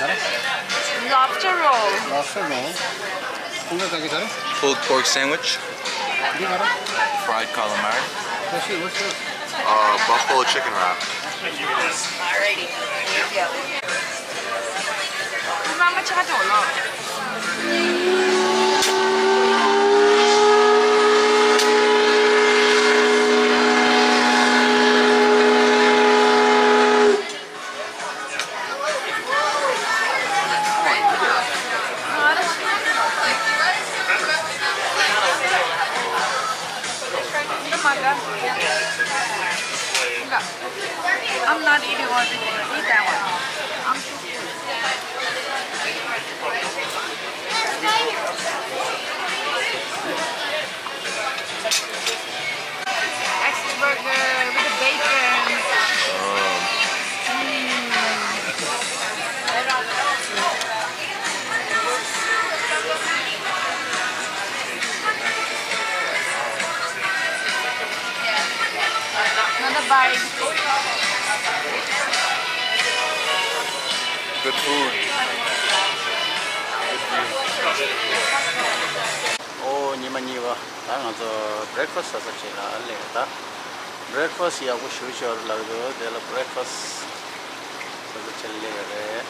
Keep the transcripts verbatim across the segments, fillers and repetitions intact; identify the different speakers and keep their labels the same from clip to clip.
Speaker 1: Lobster roll.
Speaker 2: Lobster roll.
Speaker 3: Pulled pork sandwich. Fried calamari.
Speaker 2: What's yours? What's yours?
Speaker 3: Uh, buffalo chicken wrap.
Speaker 1: Alrighty. Thank you. Mama charge a lot. I'm not eating everything. Eat that one. I'm too full. Extra burger with the bacon. Another bite.
Speaker 3: Good food.
Speaker 2: Oh, ni mani wa. Ta nga zo breakfast sa chela le ta. Breakfast ya ko shu shu lag do de la breakfast sa chelle re.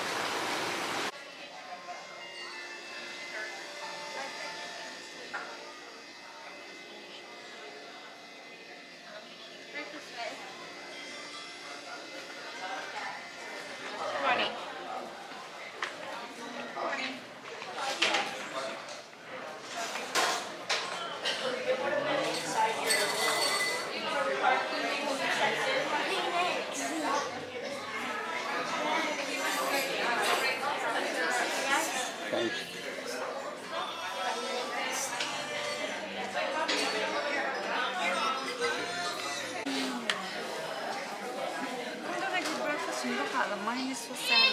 Speaker 1: Mine is so sad.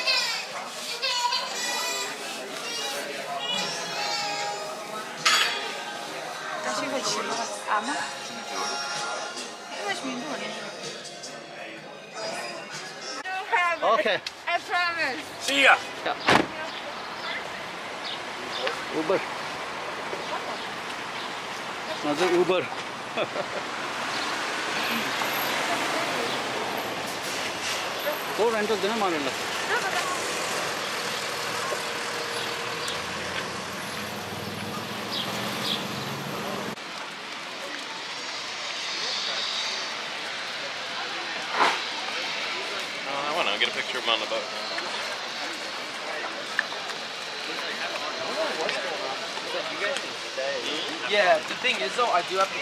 Speaker 1: 但是会吃吗？啊吗？为什么不连
Speaker 2: Okay.
Speaker 1: I promise.
Speaker 4: See ya.
Speaker 2: Uber. Another Uber. Go rental dinner ಮಾಡಲ್ಲ.
Speaker 4: I want to get a picture of him on the boat.
Speaker 5: Yeah, the thing is though, I do have to.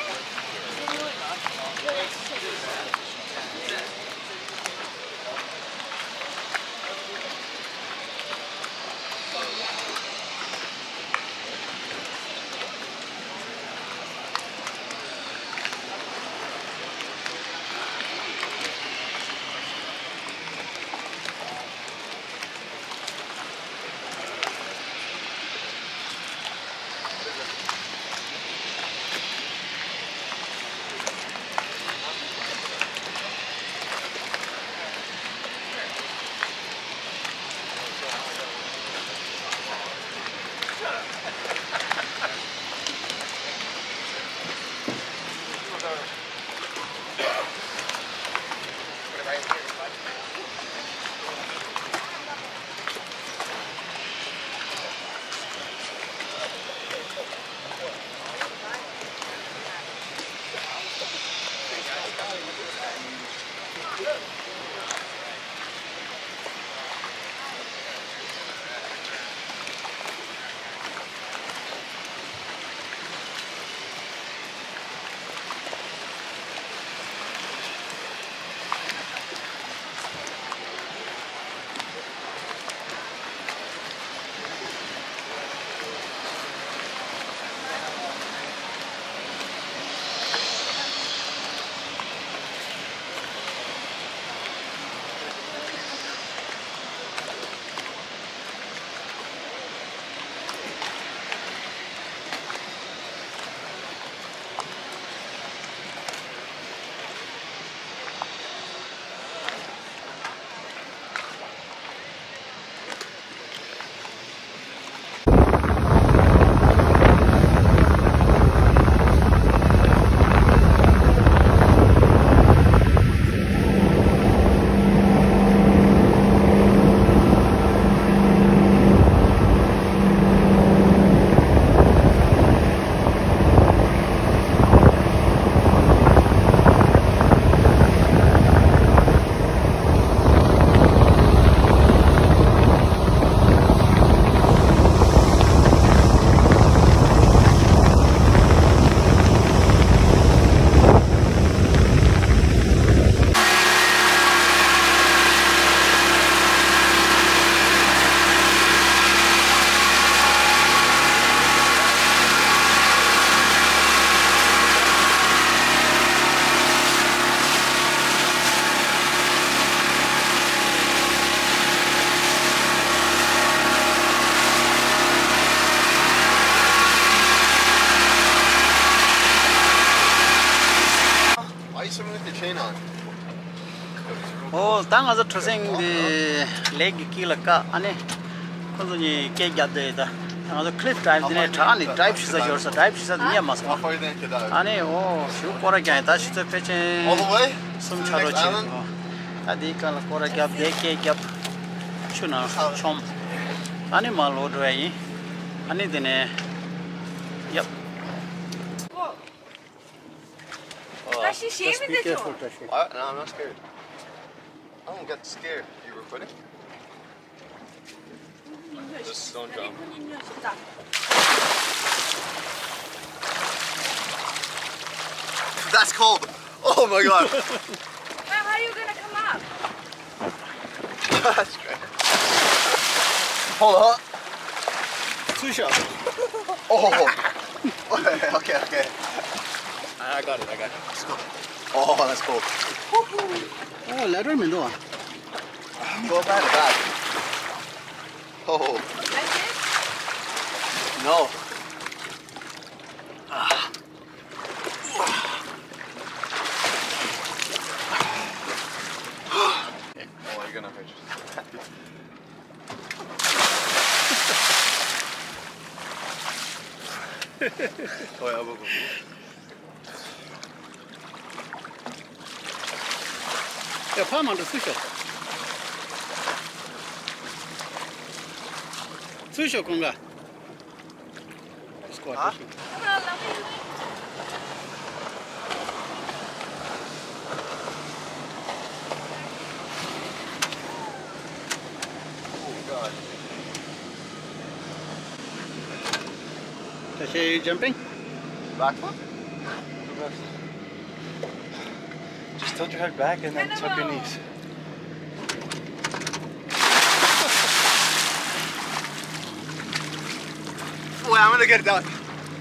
Speaker 2: 당아서 트생데 레기 kilaka 아니 콘존이 깨갸데다 당아서 클립 드라이브네 차니 드라이브 시사 저서 드라이브 시사 니야 마스
Speaker 3: How far do you think it is?
Speaker 2: 아니 오 슈코라게 다시 또 패체
Speaker 3: All the way?
Speaker 2: 숨차로 치고 아디칼 코라게 데케 캡 추나 좀 아니 말로드웨이 아니 되네 얍
Speaker 1: 다시 시험이 되죠.
Speaker 3: What? No, I'm not scared. I don't get scared. You recording? Just don't jump. That's cold. Oh my god.
Speaker 1: How are you gonna come up?
Speaker 3: That's great. Hold on.
Speaker 2: 투샷
Speaker 3: Oh. Okay, okay, okay. I got it, I got it. Let's go. Oh, that's cold.
Speaker 2: 오 레더면 너
Speaker 3: Go back to back. Oh,
Speaker 1: Like this?
Speaker 3: no. Oh, you're gonna hurt yourself. Oh, yeah, go, go, go.
Speaker 2: 야 파만도 투샷 투샷 건가 스쿼트
Speaker 3: 아? Oh, God.
Speaker 2: 다시 점핑
Speaker 3: Back flip? Just tilt your head back and then tuck your knees. Wait, I'm gonna get it done.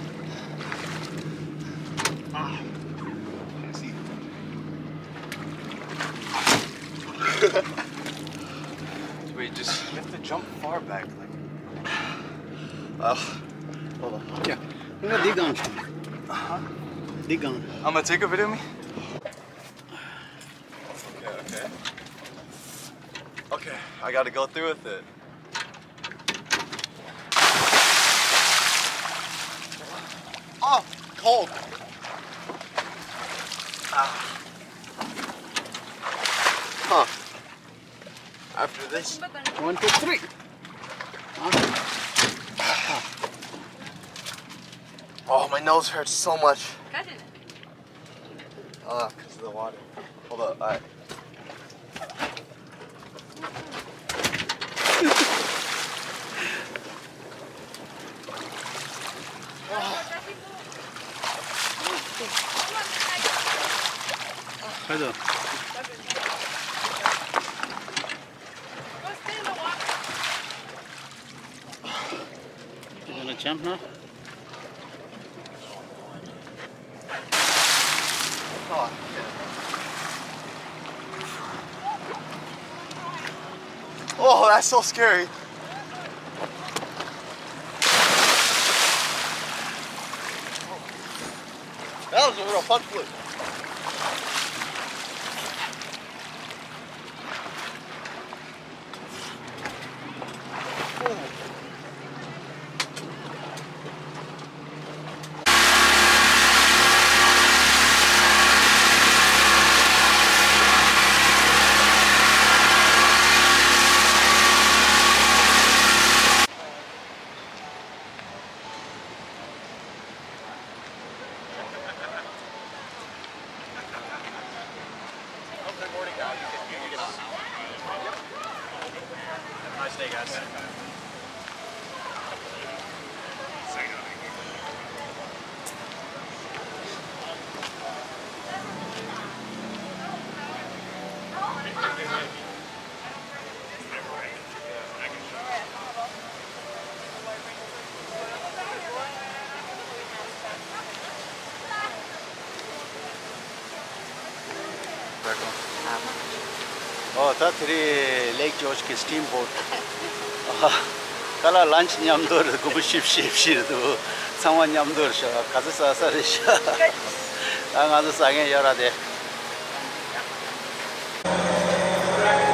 Speaker 3: Ah. Can't see. Wait, just you have to jump far back. Like. Oh, hold on.
Speaker 2: 야 이거 네가 네가
Speaker 3: I'm gonna take a video of me. Okay, okay. Okay, I gotta go through with it. Oh, cold. Ah. Huh. After this.
Speaker 2: 원, 투, 쓰리
Speaker 3: Oh, my nose hurts so much.
Speaker 1: Got it.
Speaker 3: Ah, because of the water. Hold up. All right.
Speaker 2: 가자 You gonna jump now?
Speaker 3: Oh, oh, that's so scary. That was a real fun flip.
Speaker 2: Nice day, guys. Oh, that three Lake George ki steamboat. Kala lunch nyamdor kubu ship ship ship do sangwan nyamdor sha kaza sa sa sha. Ang azu sange yara de.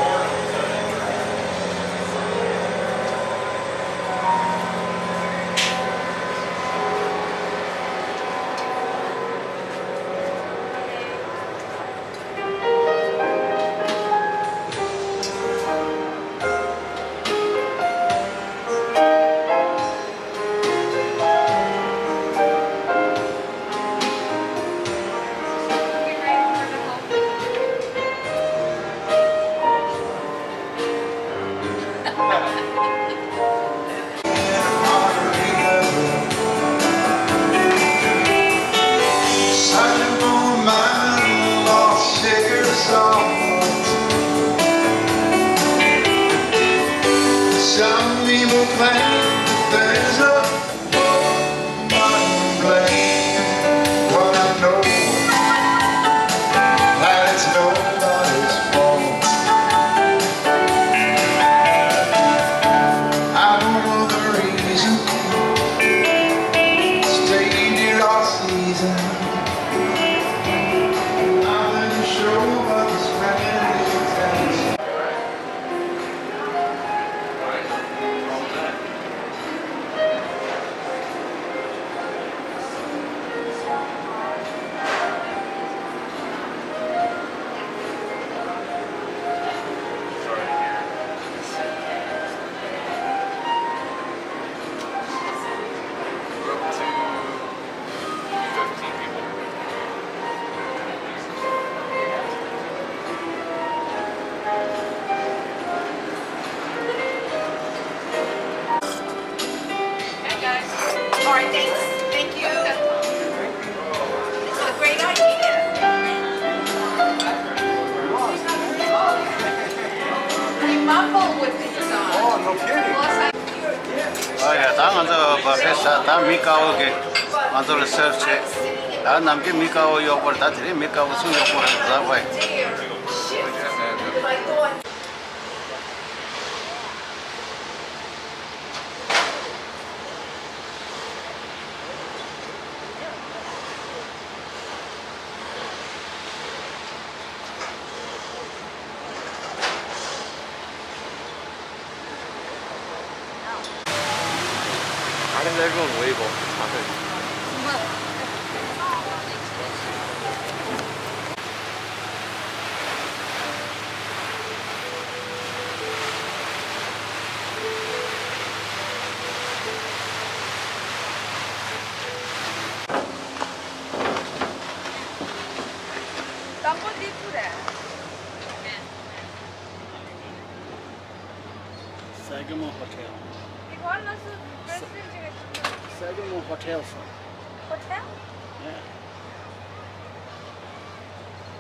Speaker 4: There's a woman blame, but I know that it's nobody's fault. I don't know the reason, stayed here all season. I'm not sure what this man is.
Speaker 1: Hey guys. All right, thanks. Thank you. This is a great idea. You mumble with these on.
Speaker 3: Oh, no kidding.
Speaker 1: Plus, I-
Speaker 2: Oh yeah, 다 먼저 바페사 다 미카오게 먼저 서치. 다 남게 미카오 요걸 다 들이 미카오 수 요걸 다 봐.
Speaker 1: I thought
Speaker 3: 다른 앨범 웨이버.
Speaker 1: 땀번 이쁘래.
Speaker 2: Sagamo Hotel.
Speaker 1: 이거 하나서 몇 시간째
Speaker 2: Sagamo Hotel.
Speaker 1: 호텔?
Speaker 2: Yeah.